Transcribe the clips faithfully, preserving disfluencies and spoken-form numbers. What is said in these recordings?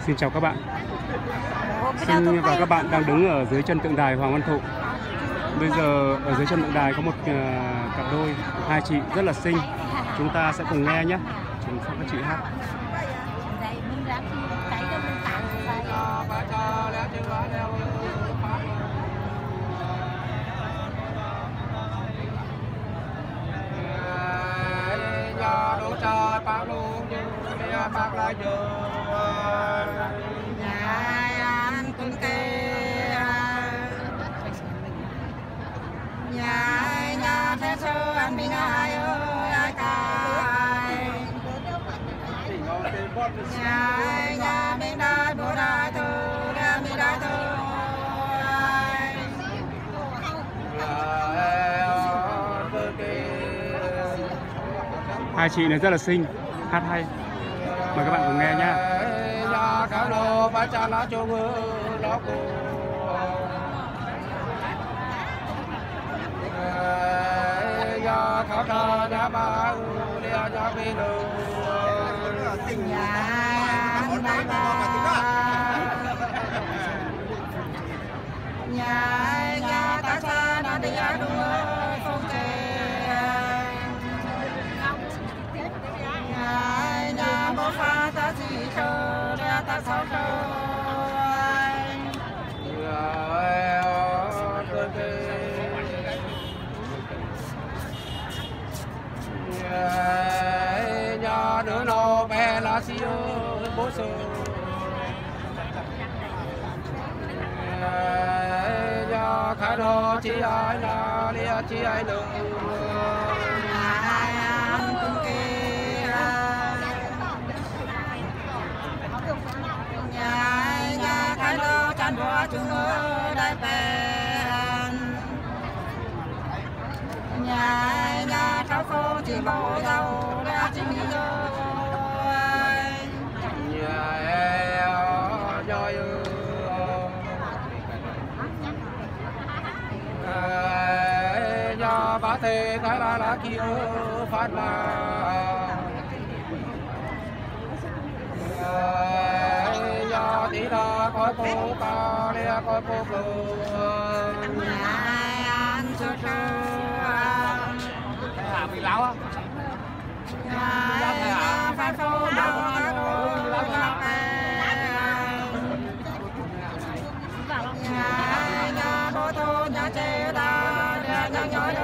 Xin chào các bạn. Xin và các bạn đang đứng ở dưới chân tượng đài Hoàng Văn Thụ. Bây giờ ở dưới chân tượng đài có một uh, cặp đôi, hai chị rất là xinh. Chúng ta sẽ cùng nghe nhé. Chúng sẽ các chị hát. Nhà nhà mình đại bộ đại tu nhà mình đại tu. Hai chị này rất là xinh, hát hay. Mời các bạn cùng nghe nhé. Nhà nhà ta xa na đi a đua phong kề. Nhà nhà bố pha ta chỉ cho ra ta sao cho. Nhà đứa nó bé là siêu bố sơ. Nhà khai đó chỉ ai là lia chỉ ai nữa. Nhà ai ăn cũng kia. Nhà nhà khai đó chăn bò chung ở đại bèn. Nhà nhà cháu không chỉ bò đâu ra chỉ mi rồi. Nhà em rồi nhà bà thề cái là lá kia phát là nhà tí là coi cô ta để coi cô cô nhà ăn cho cho à bị lão á nhà phát phô đồ đồ nhà nhà bố thôn nhà chế đa nhà nhà nhói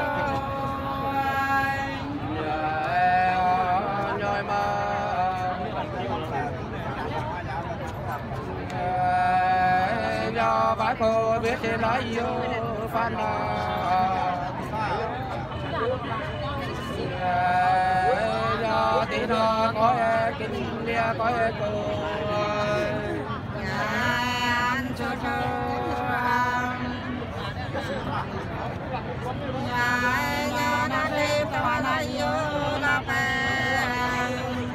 nhói mà nhà bác cô biết thế nói yêu phan là nhà tí nó có kinh lia có cô nhà ăn cho cho nhà nhà na đêm ta na yêu na bè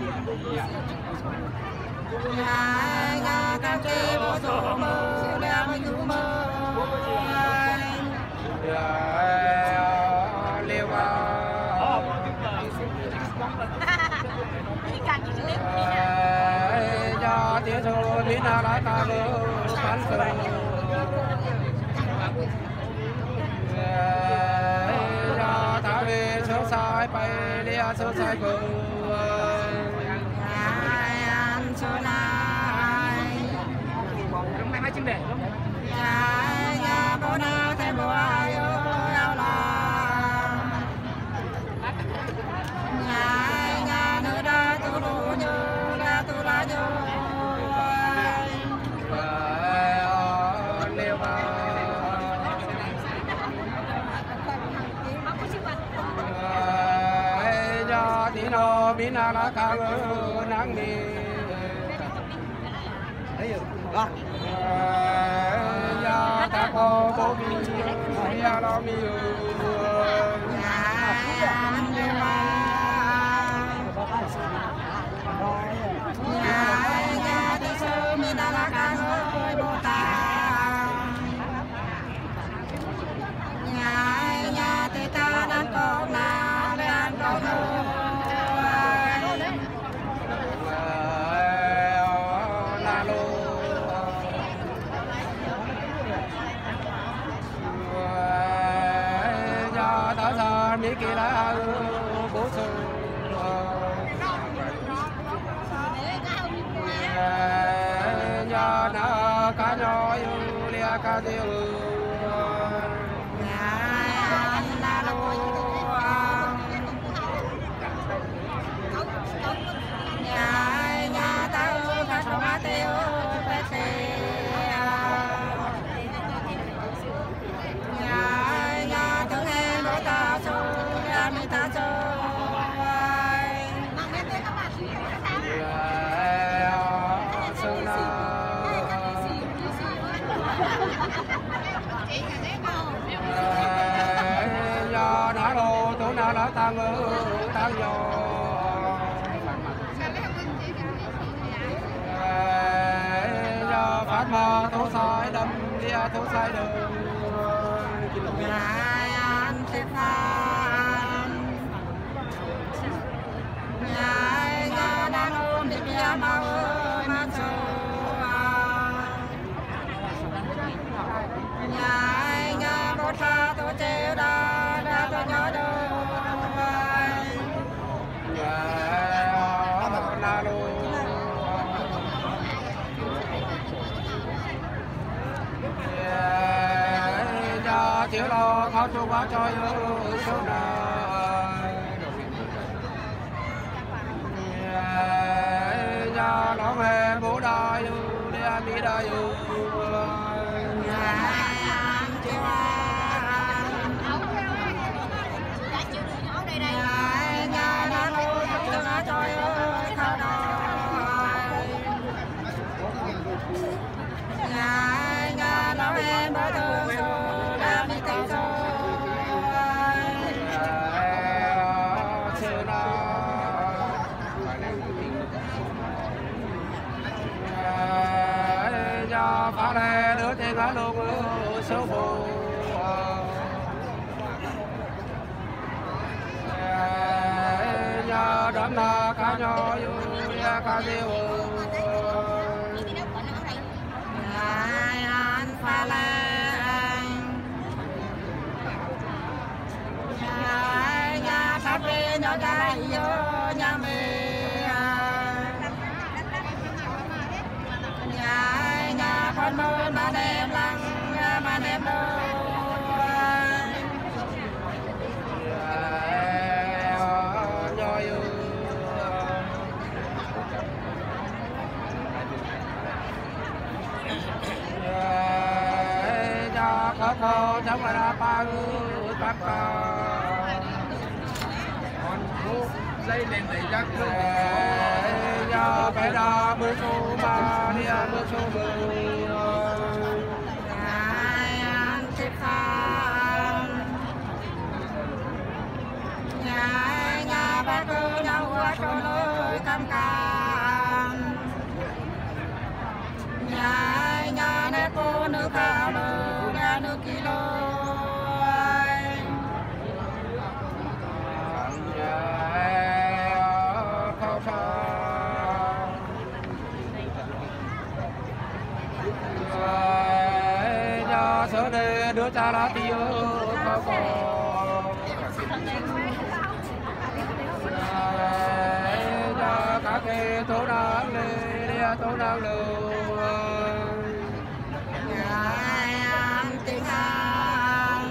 nhà nhà ta chơi bộ số mơ đem những mơ liêu vào nhà tiếng số lý na lá ta lơ bán sợi ta về sớm sai bay lia sớm sai cô ai ăn sớm nay trong này hai chim đẻ nhà nhà bố na thêm bố ai ơi là nhà nhà nơi đây tu đủ như là tu là như liêu tí nó bí na lá cao nắng đi nhà ta có bố bí nhà lo mi nhà nhà đi sớm mi na lá cao ơi bố ta nhà nhà thì ta đang có na đang có la lô kỳ là bố sư nhà na cá nhỏ yêu lia cá tiêu nhà na lô nhà nhà tao cá sấu cá tiêu bé xe nhà nhà thương em đôi ta số nhà mi ta số do đã đồ tổ nào đã tăng tăng do do phát mà tổ sai đâm đi tổ sai đường ngày ăn xếp phan ngày nhà đang ôm đi bia mau mang số nhà nhà bố cha tổ treo đa đa tổ nhỏ đôi nhà na lô nhà chiếu lo khao chu quá cho yêu số nào nhà nó về bố đa yêu đi ăn đi đa yêu phá lê đứa trên lá luôn số phụ nhà đám na cá nhỏ nhà cá tiêu nhà phá lê nhà nhà sắp đi nhỏ gái vô nhà mình con mơ mà đẹp lăng mà đẹp đôi nhỏ yêu cho có cô cháu mà đã ba người bác con phúc lấy lên để chắc cho bé đa bữa số mà đi ăn bữa số mười ngày ăn xếp phan nhà nhà ba cô nhau qua cho lối cam cam nhà nhà nè cô nước cao lô nhà nước kilo sớ đây đứa cha lá tiêu có có nhà các cái tố đang lên tố đang lưu nhà ăn tiếng ăn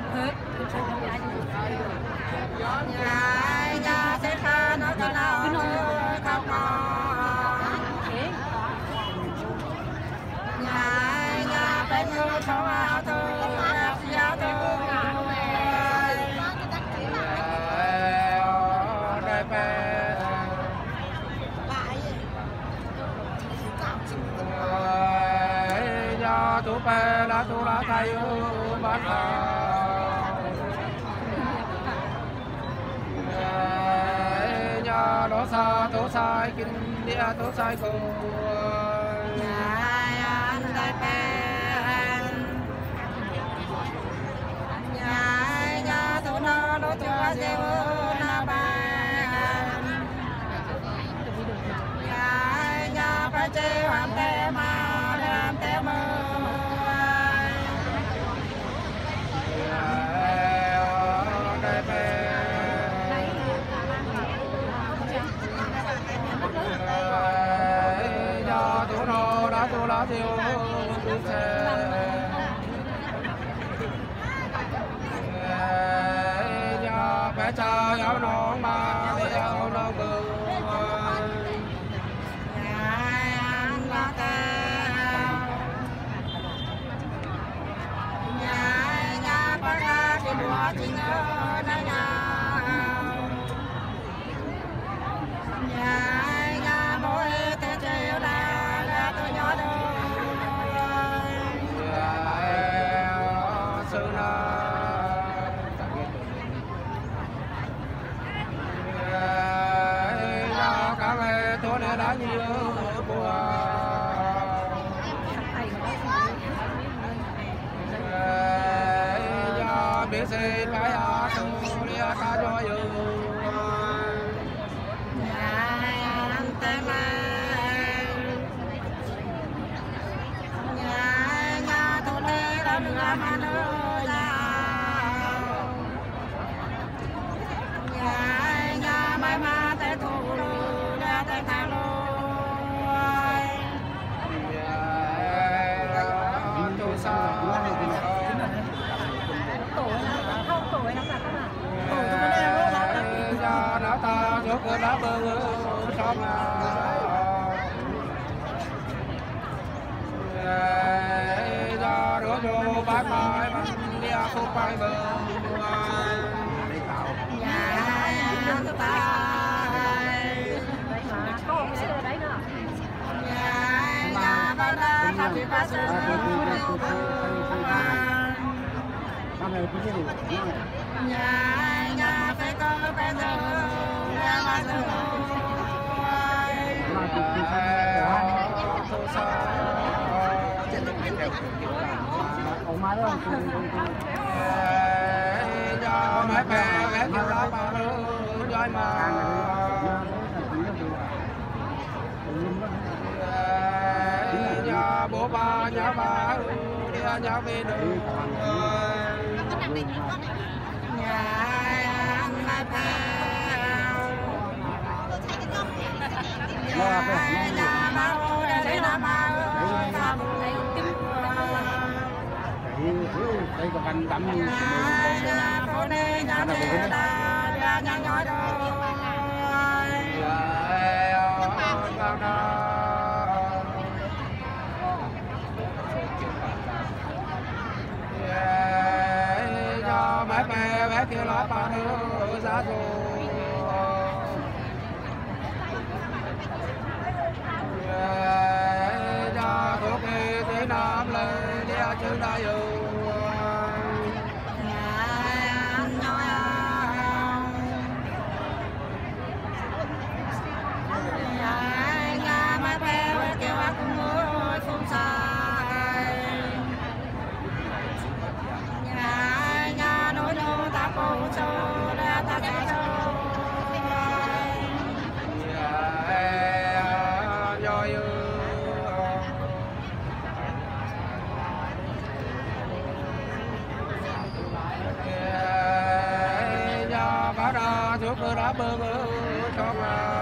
nhà nhà sẽ pha nó cho nào không có nhà nhà bên ngô cháu áo tôi áo tôi đây về nhà tôi về là tôi là tay bán nhà đó xa tôi sai kinh địa tôi sai cô nhà tôi nó nó tôi sẽ na ba nhà nhà phải chơi hoàn tè mà làm tè mơ đây về giá diêu du xe nhà bé cha áo nón mà đi áo nón cừ nhà ăn la tao nhà nhà ba ra đi mua chính ở đây nào nhà nhà mỗi thế chơi là là tôi nhớ đâu sự nào các em tôi đã nhiều buồn giờ biết gì phải ở đâu đi ta cho yêu nhà anh tên là nhà nhà tôi đi đâu được mà nữa nhà nhà mai mà tới thu lu đã tới tháng rồi tôi sao đã ta cho cửa đã bơ xong ra đổ vô bãi mai mình đi không phải bờ nhà anh ta nhà nhà ba ra ta bị ba số nhà nhà phải có bây giờ nhà ba giờ cho mấy bé bé kêu lá ba rồi mà nhà bố ba nhà ba đi nhà về đường nhà anh mai phèo nhà nhà máu để làm máu đây còn anh tắm như nhà phố này nhà này nhà nhà nhỏ đâu mấy bé bé kia lá ba nữa giá rồi nhà thuốc kia thế nam lên đi chơi đại yêu nhà anh nói nhà nhà mấy bé bé kia lá cũng ngồi không sai nhà nhà nói đâu ta cô cho ra ta sẽ cho bà đã thuốc đã bơ bơ cho mà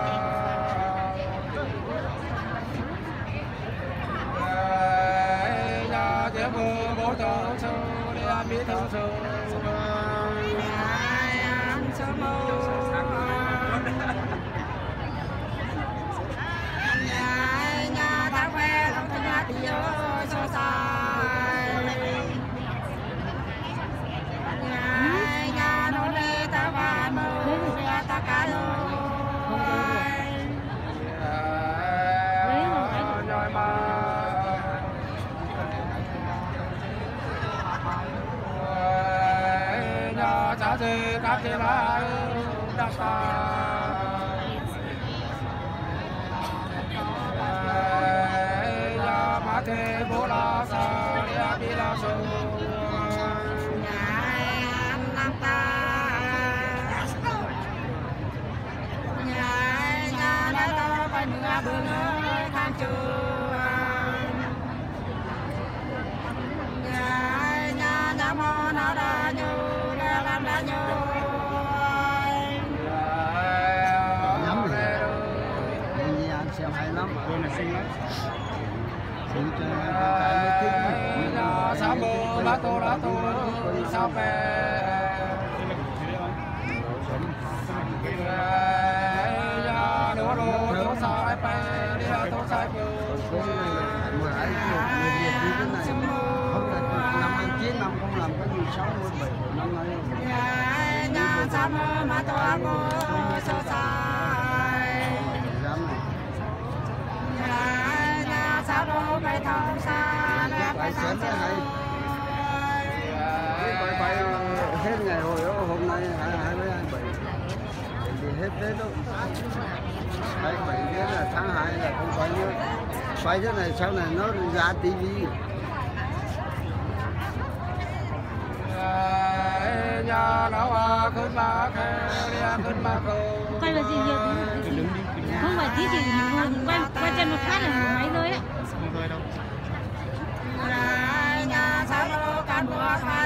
nhà chế bơ bố thơ sơ đi ăn biết thơ sơ nhà ăn sơ mơ nhà nhà ta khoe lòng thân nhà thì ơi sơ sai nhà nhà nó đi ta và mơ ta cá rồi rồi mà nhà cha gì các chị lại đã xa nhà má thế bố la xa nhà đi la sâu nhà anh nam ta nhà nhà đã đâu phải nửa bữa nơi tháng trường nhà nhà nhà mò nó đã nhiều đã làm đã nhiều lắm, anh xem hay lắm, tôi là xinh lắm. sa mô la tô la tô sa pe ya đô đô tô sa pe ya tô sa pe năm ăn chín năm không làm có gì sáu mươi bảy năm nay ya sa mô ma tô a mô so sai ya sa mô bài thong sa bài sớm thế này bài bài hết ngày hồi đó hôm nay hai hai mấy hai bảy thì hết tết đâu hai bảy thế là tháng hai là không phải nữa phải thế này sau này nó ra tivi quay là gì nhiều không phải tí chỉ quay quay chân một phát là máy rơi ạ. Nhà sao đâu can bùa khai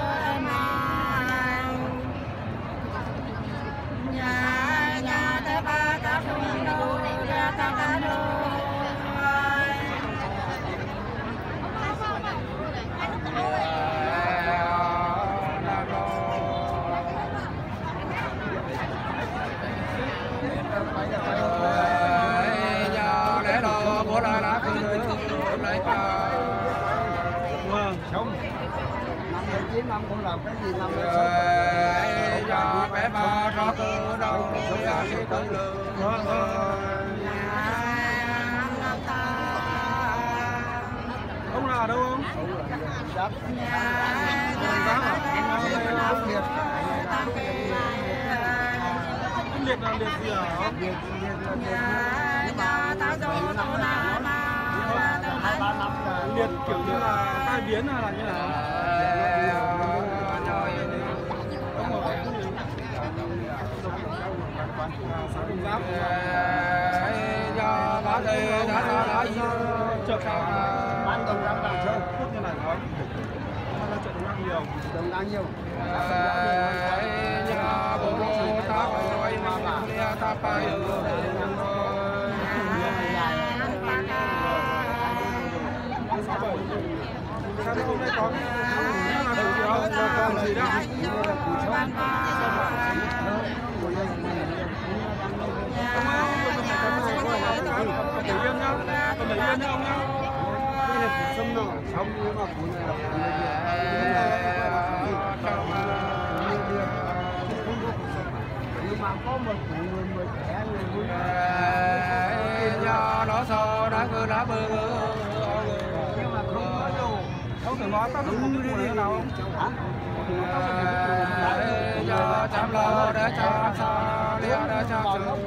nhà nhà tế ba ta không đâu ta ta đâu không năm mươi chín năm cũng làm cái gì năm cho bé ba cho cơ đâu ra cái cơ lượng ông nào đâu không đắp liệt là liệt gì hả liệt liệt kiểu như là tai biến hay là như nào do bác thì đã đã đã chợ bán đồng đang làm chơi phút như này không nó chợ đồng đang nhiều đồng đang nhiều do bố bố ta nói mà mà ta phải sao hôm nay có còn gì đâu để yên nhá, còn để yên nhá ông nhá. Cái này phải xâm nọ, xong nhưng mà cuốn này nhưng mà có một người người trẻ người vui do nó so đã cứ đã bơ nhưng mà không có đâu không thể nói tao không có cái nào không do chăm lo để cho sao để để cho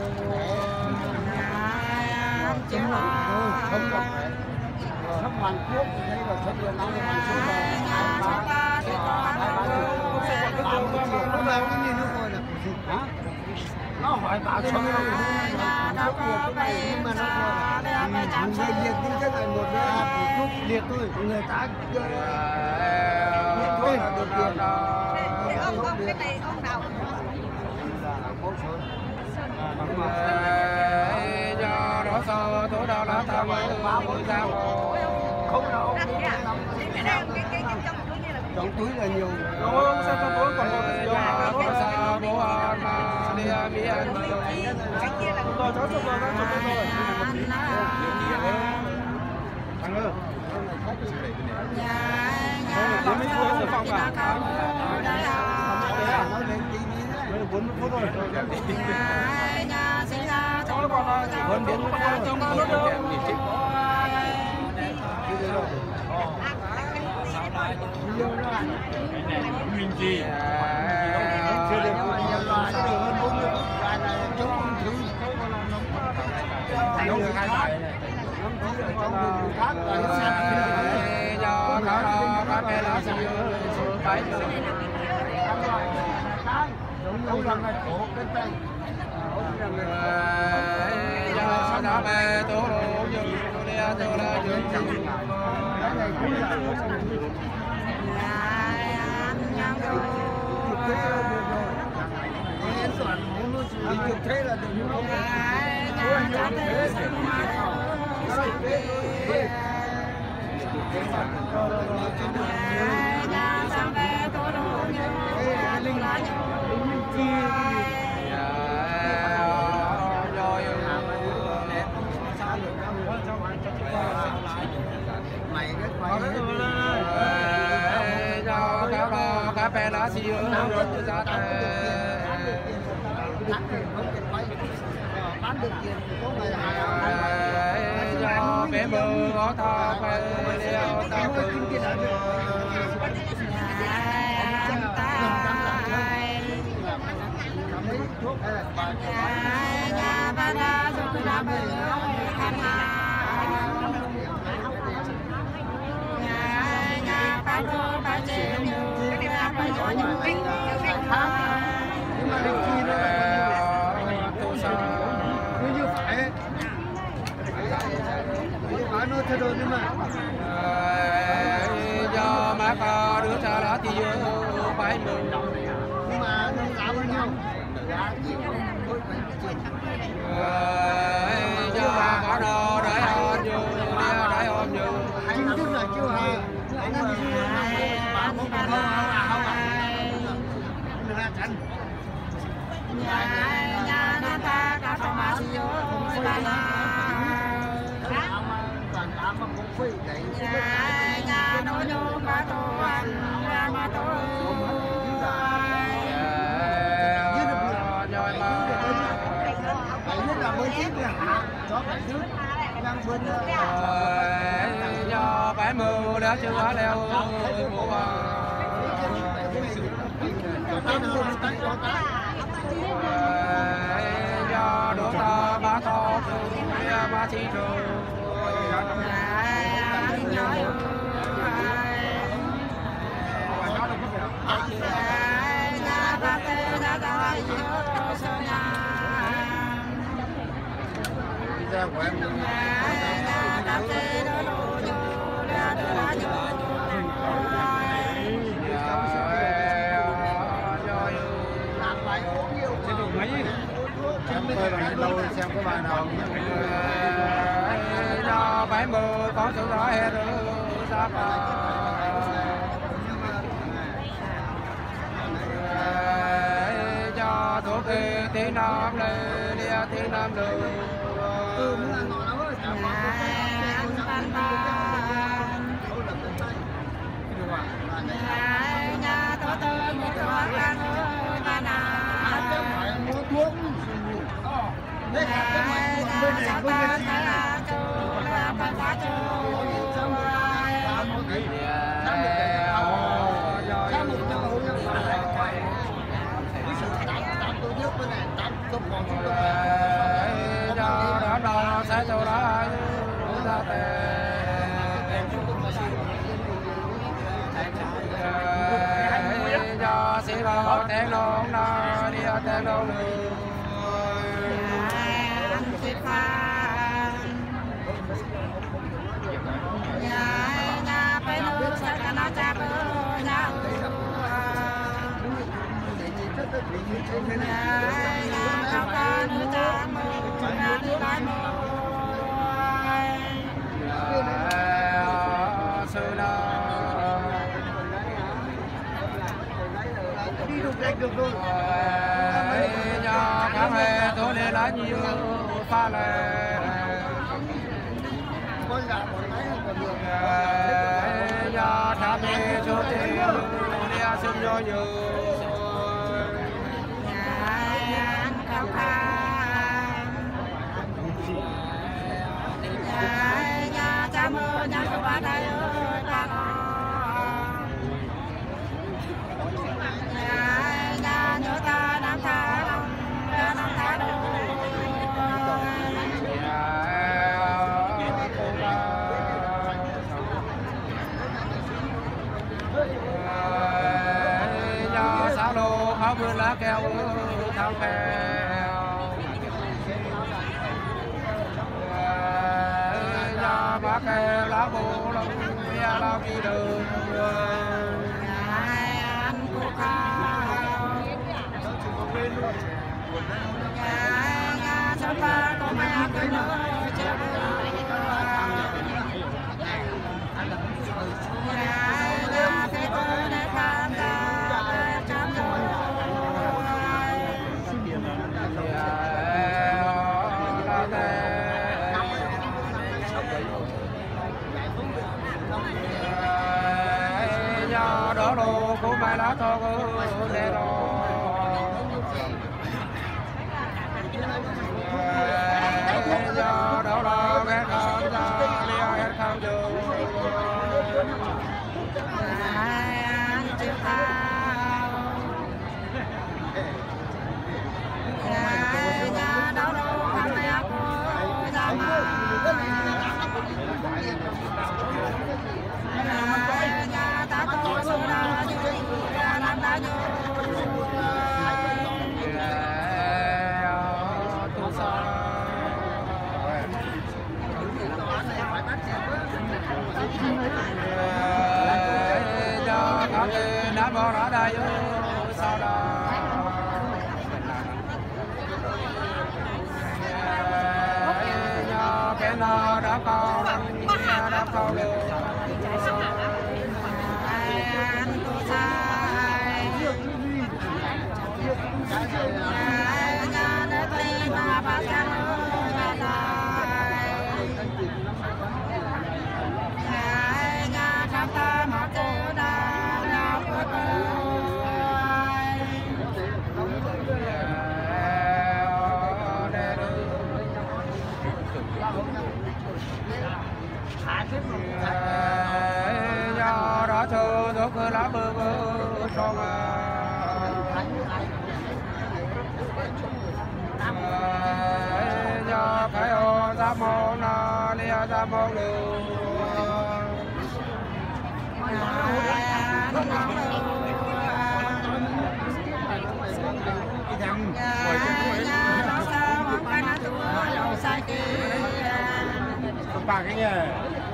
chính là không gặp sắp Hàn Quốc hay là sắp Việt Nam Hàn Quốc là cái gì nữa rồi là hả nó hỏi bảo xong rồi nó có nhưng mà nó còn người liệt như thế này một cái chút liệt thôi người ta liệt thôi là được tiền Ông ông cái này ông nào do đó sao tối đó là tao mới ra không đâu trong túi là nhiều không sao trong túi còn còn gì đâu mà sao bố ăn mà đi đi ăn rồi cháu chụp rồi cháu chụp rồi thằng ơi nó mới xuống được phòng à nó lên tivi đấy bốn phút rồi cháu còn hơn đến trong nó đâu mình gì chưa được hơn bốn mươi chống thứ nông hai bài do đó đó các bé là sao bảy ông làm này khổ cái tay do đó bé tổ đồ dừng đi cho là dừng cái này cũng là đi chụp thế là được không? nhà sang về tôi đủ như là linh lá mày cái quay cho cáo đó cá bè lá xì ở đâu rồi ra bán được tiền có ngày hai cho bé bơ có thọ phải đeo tao từ nhà ba la rồi là bơ khăn nhà nhà ba cô ba chị nhiều nhà ba nhỏ nhỏ kinh nhưng mà đôi khi nó như phải bán nó thay đổi nhưng mà do má có đứa cha đó thì phải mừng nhưng mà nó giá bao nhiêu giá nhiều thôi phải do có đồ để hòn nhiều để hòn nhiều chính thức là chưa hả anh em bán một con hao hao là chắn nhà nhà na ta cả phòng mà chỉ có ba toàn làm mà cũng phải đấy nhà nhà nó nhô cả tổ ăn ra mà tổ rồi mà phải nhất là mới chết là hả cho phải nước đang bên do phải mưa đã chưa leo mùa do đổ to ba to ba chi rồi ra của em tôi bằng lâu xem có bài nào do bảy mươi có sự rõ hết rồi sao mà do thủ kỳ tí năm lên đi tí năm đường ừ muốn ăn ngon lắm rồi nhà tổ tư một tổ ăn ơi mà nào mua thuốc đấy cái máy bên này bên này chi này sẽ cho đó ra cho sĩ vào tên nón nó đi ở tên nón nhà nhà phải nước sẽ cả nó cha bơ nhà nhà cao ca nước cha mơ nhà đi lại mơ sư na đi được đánh được rồi nhà các mẹ tôi để lá nhiều pha lệ con gà một máy còn được nhà cha mẹ cho tiền đi xin cho nhiều nhà cao ca nhà nhà cha mơ nhà các bạn đây ơi ta nhà nhà nhớ ta nam tha đông nam tha đông nhà sao lô áo vườn lá keo thao keo nhà bác keo lá bồ lông nhà lao đi đường ăn cô cao nhà sân ba có mẹ cái nơi chơi cô cô mai lá to cô đê rồi do đâu lo cái con ra đi hết không được anh chịu tao nhà đâu đâu không mẹ cô ra mà nhà ta có số đa như làm ta như cho các nó bỏ ra đây sau đó cho cái nó đã có đã có được do đó thơ đó cứ lá bơ bơ trong do cái ô ra mô nó lia ra mô lưu ba cái nhà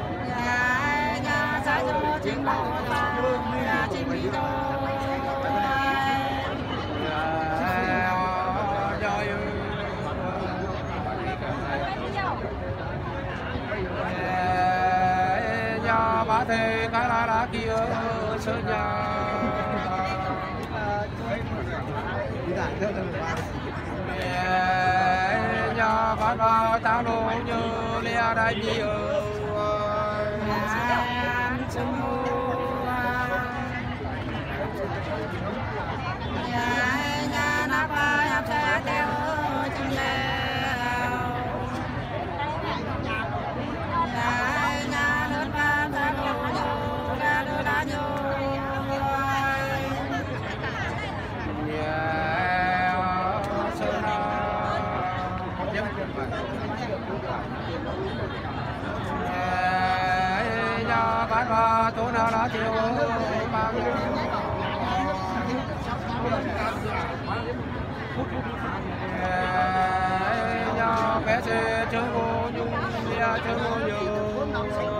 nhà sai cho chính bộ ta chính bị đâu nhà bà thầy cái lá lá kia sơn nhà nhà bà bà ta đồ như lia đại nhiều nhà na ba nhập xe theo chung leo nhà lớn ba ta đồ nhiều ra đưa ra nhiều nhà bán hoa tổ nào đã chiều bằng nhà bé xe chớ ngô nhung nhà chớ ngô nhung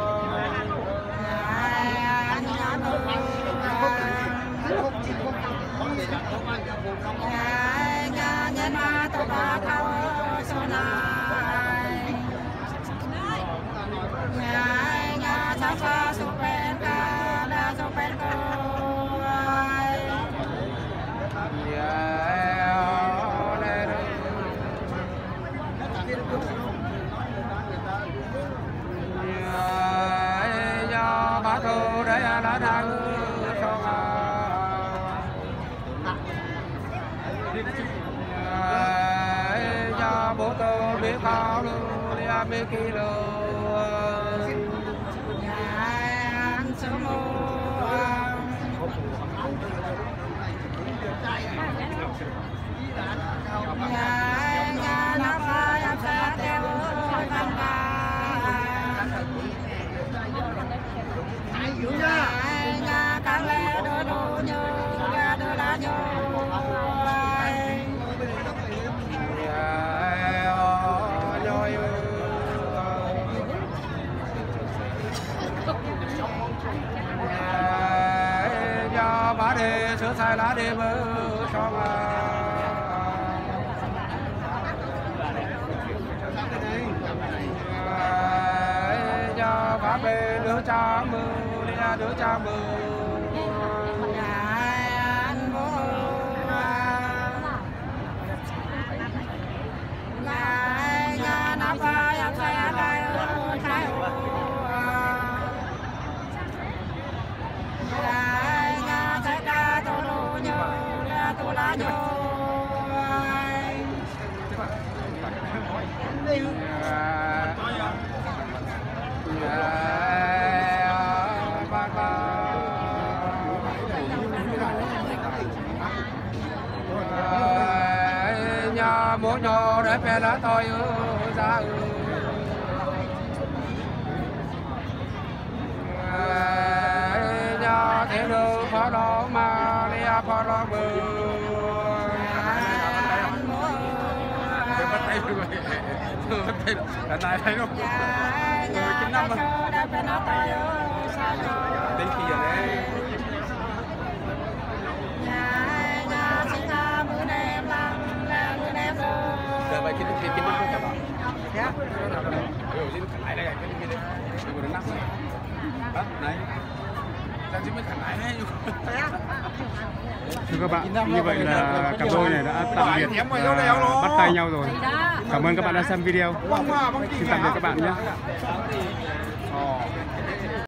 nhà nhân ma tổ ba thao số này nhà nhà cha cha số bên ca là số bên cô nhà bà thô đây là đang sông nhà bố tô biết cao luôn đi ăn mấy kilo nhà ăn sớm nhà nhà nó phải làm sao theo văn nhà nhà càng lẽ đôi đôi như ra đôi lá như nhà bà để sửa sai lá để mơ cho mà nhà bà bê đứa cha mơ nhà đứa cha mơ nhà anh bố nhà nhà nó phải làm sao đây thay nhà nhà trái mô nhỏ để về lá tôi ra nhà thế được phó đó mà đi phó đó bự bắt tay rồi bắt tay là này thấy không chín năm rồi đến khi giờ đấy giờ bài chín chín chín năm các bạn nhá rồi xin lại đây cái cái cái của nó nắp đó này ta chỉ mới thẳng lại đấy thưa các bạn, như vậy là cặp đôi này đã tạm biệt uh, bắt tay nhau rồi. Cảm ơn các bạn đã xem video. Xin tạm biệt các bạn nhé.